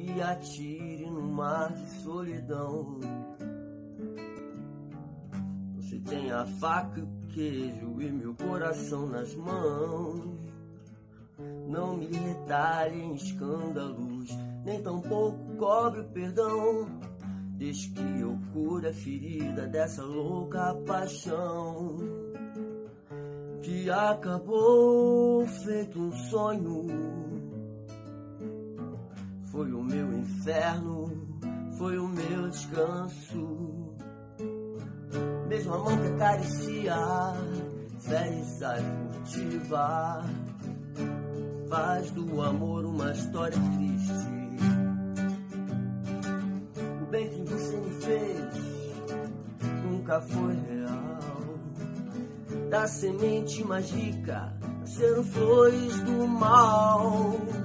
me atire no mar de solidão. Você tem a faca e o queijo e meu coração nas mãos. Não me retalhe em escândalos, nem tampouco cobre o perdão. Desde que eu cure a ferida dessa louca paixão que acabou feito um sonho. Foi o meu inferno, foi o meu descanso. Mesmo a mão que acaricia, fere e sai furtiva, faz do amor uma história triste. O bem que você me fez nunca foi real. Da semente mais rica nasceram flores do mal.